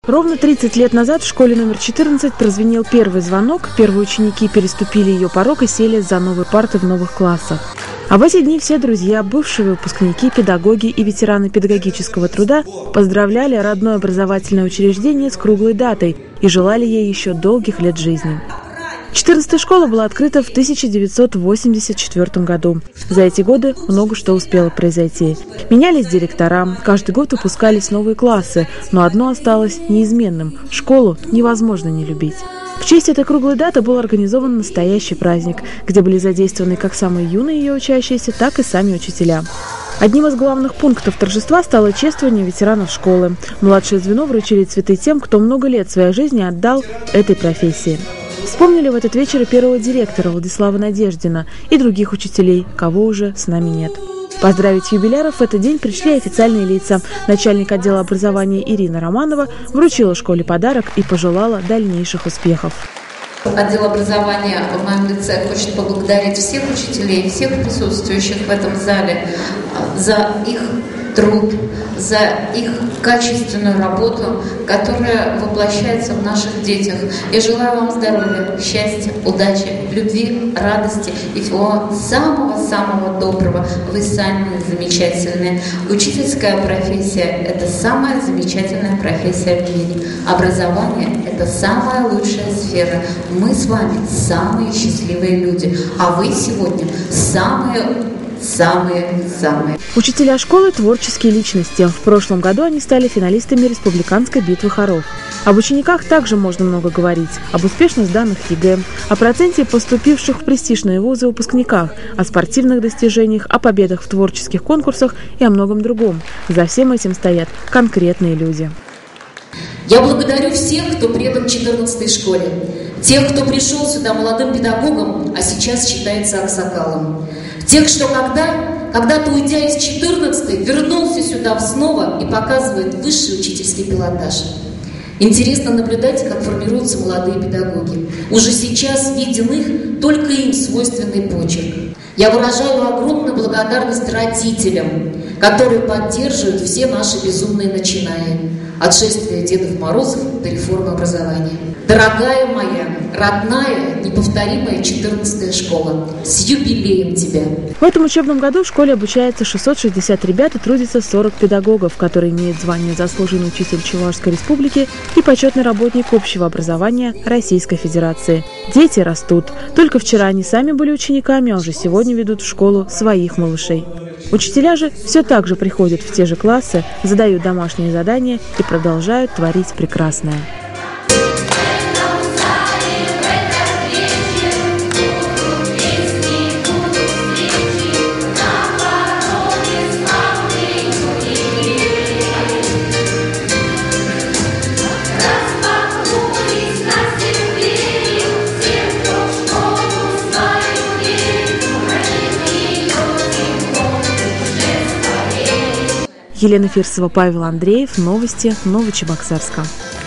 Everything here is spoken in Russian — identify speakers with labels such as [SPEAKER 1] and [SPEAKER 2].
[SPEAKER 1] Ровно 30 лет назад в школе номер 14 прозвенел первый звонок, первые ученики переступили ее порог и сели за новые парты в новых классах. А в эти дни все друзья, бывшие выпускники, педагоги и ветераны педагогического труда поздравляли родное образовательное учреждение с круглой датой и желали ей еще долгих лет жизни. 14-я школа была открыта в 1984 году. За эти годы много что успело произойти. Менялись директора, каждый год выпускались новые классы, но одно осталось неизменным – школу невозможно не любить. В честь этой круглой даты был организован настоящий праздник, где были задействованы как самые юные ее учащиеся, так и сами учителя. Одним из главных пунктов торжества стало чествование ветеранов школы. Младшее звено вручили цветы тем, кто много лет своей жизни отдал этой профессии. Вспомнили в этот вечер и первого директора Владислава Надеждина и других учителей, кого уже с нами нет. Поздравить юбиляров в этот день пришли официальные лица. Начальник отдела образования Ирина Романова вручила школе подарок и пожелала дальнейших успехов.
[SPEAKER 2] Отдел образования в моем лице хочет поблагодарить всех учителей, всех присутствующих в этом зале за их труд, за их качественную работу, которая воплощается в наших детях. Я желаю вам здоровья, счастья, удачи, любви, радости и всего самого-самого доброго. Вы сами замечательные. Учительская профессия – это самая замечательная профессия в мире. Образование – это самая лучшая сфера. Мы с вами самые счастливые люди, а вы сегодня самые.
[SPEAKER 1] Учителя школы – творческие личности. В прошлом году они стали финалистами республиканской битвы хоров. Об учениках также можно много говорить. Об успешно сданных ЕГЭ, о проценте поступивших в престижные вузы выпускниках, о спортивных достижениях, о победах в творческих конкурсах и о многом другом. За всем этим стоят конкретные люди.
[SPEAKER 3] Я благодарю всех, кто предан 14-й школе. Тех, кто пришел сюда молодым педагогом, а сейчас считается аксакалом. Тех, что когда-то уйдя из 14-й, вернулся сюда снова и показывает высший учительский пилотаж. Интересно наблюдать, как формируются молодые педагоги. Уже сейчас виден их только им свойственный почерк. Я выражаю огромную благодарность родителям, которые поддерживают все наши безумные начинания. От шествия Дедов Морозов до реформы образования. Дорогая моя, родная, неповторимая 14-я школа, с юбилеем тебя!
[SPEAKER 1] В этом учебном году в школе обучается 660 ребят и трудится 40 педагогов, которые имеют звание «Заслуженный учитель Чувашской республики» и почетный работник общего образования Российской Федерации. Дети растут. Только вчера они сами были учениками, а уже сегодня ведут в школу своих малышей. Учителя же все так же приходят в те же классы, задают домашние задания и продолжают творить прекрасное. Елена Фирсова, Павел Андреев. Новости Новочебоксарска.